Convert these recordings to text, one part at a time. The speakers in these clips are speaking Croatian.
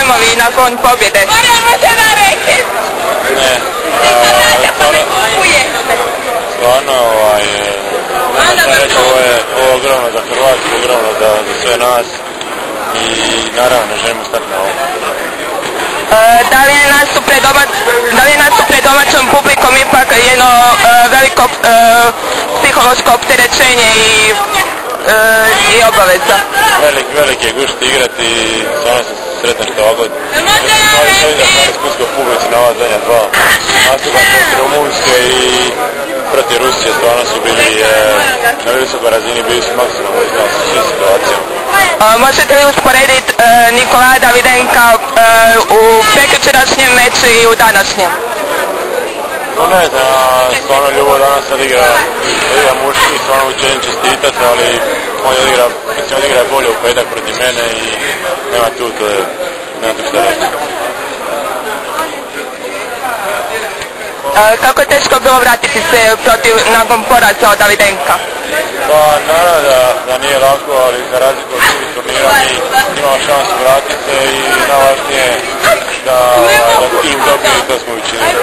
dojmovi nakon pobjede? Ne, stvarno, ovo je ogromno za Hrvatsku, ogromno za sve nas i naravno želimo stati na ovo. Da li je nastup pred domaćom publikom ipak jedno veliko psihološko opterećenje i obaveza? Veliki je gušt igrati i stvarno sam sretan što ovako želim da sam ispustio publici na ova zadnja dva nastupa protiv Rumunjske i protiv Rusije. Stvarno su bili na visokoj razini, bili su maksimalno izgledali u svim situacijama. Možete li usporediti Nikolaja Davidenka u prekjučerašnjem meču i u današnjem? Ne znam, stvarno Ljubo danas sad igra muški, stvarno učenim čestitati, ali on odigra bolje u petak protiv mene i nema tu što reći. Kako je teško bilo vratiti se nakon poraza od Davidenka? Pa naravno da nije lako, ali za razliku od drugih turnira mi imamo šansu vratiti se i najvažnije da tim dobije i to smo učinili.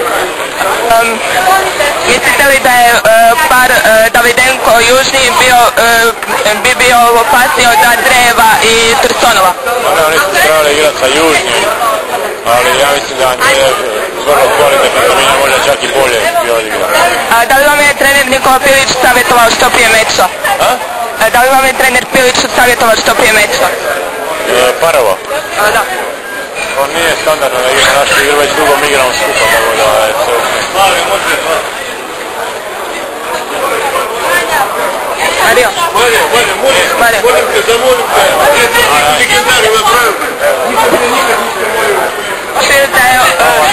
Mislite li da je par Davidenko-Južni bi bio opasniji od Andrejeva i Trsonova? Pa ne, oni su trebali igrati sa Južnim, ali ja mislim da Andrejev vrlo kvalitetno dominja, možda čak i bolje bi odigrao. Da li vam je trener Nikola Pilić savjetovao što prije meča? Da li vam je trener Pilić savjetovao što prije meča? Parova? Da. On nije standardno da igra našu igru, već dugo mi igramo skupa, tako da je sve Mario. Molim te, zamolim te. Legendarno napravio. Mislite da je